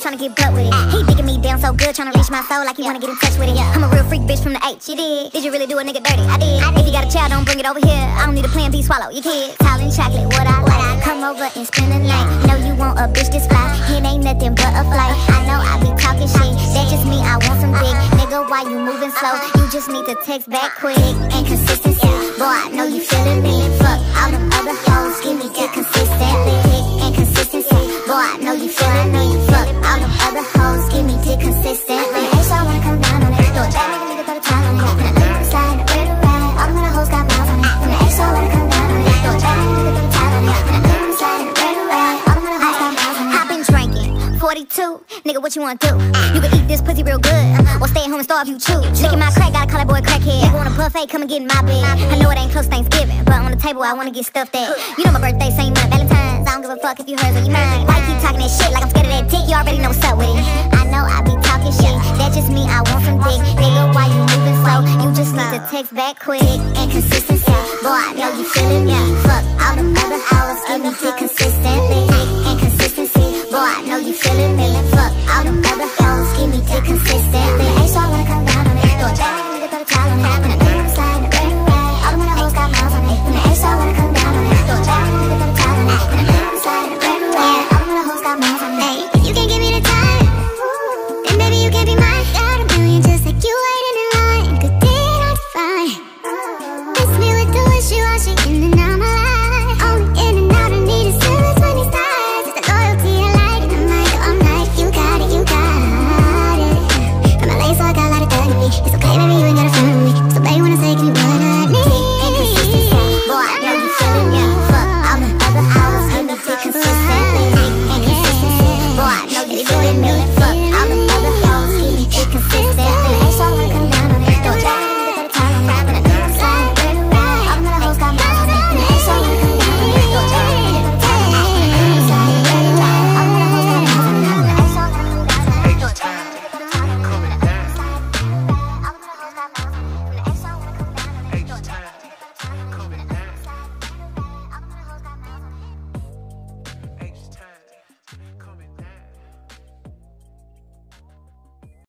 tryna get butt with it. He digging me down so good, tryna reach my soul like he wanna get in touch with it. I'm a real freak bitch from the H. You did? Did you really do a nigga dirty? I did. If you got a child, don't bring it over here. I don't need a plan B, swallow your kids. Towel chocolate, what I like. Come over and spend the night. Know you want a bitch this fly. It ain't nothing but a flight. I know I be talking shit. That just mean I want some dick. Nigga, why you moving slow? You just need to text back quick. And consistency. Boy, I know you feeling me. Fuck all them other hoes. Give me dick consistently. And consistency. Boy, I know you feeling me. Fuck all them other hoes. Give me dick consistently. Hey, so I wanna come down on it. Throw it back, nigga, throw the time on it. When I look on the side, where the ride. All them other hoes got mouths on it. When the X, so I wanna come down on it. Throw it back, nigga, throw the time on it. When I look on the side, where the ride. All them other hoes got mouths on it. I've been drinking 42, nigga, what you wanna do? You can eat this pussy real good, or stay at home and starve you choose. Licking my crack, gotta call that boy crackhead. Nigga want a buffet, come and get in my bed. I know it ain't close to Thanksgiving, but on the table I wanna get stuffed at. You know my birthday, same month, Valentine's. I don't give a fuck if you hers or you mine. Why you keep talking that shit like I'm scared of that dick? You already know what's up with it. I know I be talking shit, that just mean I want some dick. Nigga, why you moving slow? You just need to text back quick. And consistency, boy, I know you feeling me. Fuck all them other hours, give me dick consistently. And consistency, boy, I know you feeling me. Fuck all them other hoes, give me dick consistently.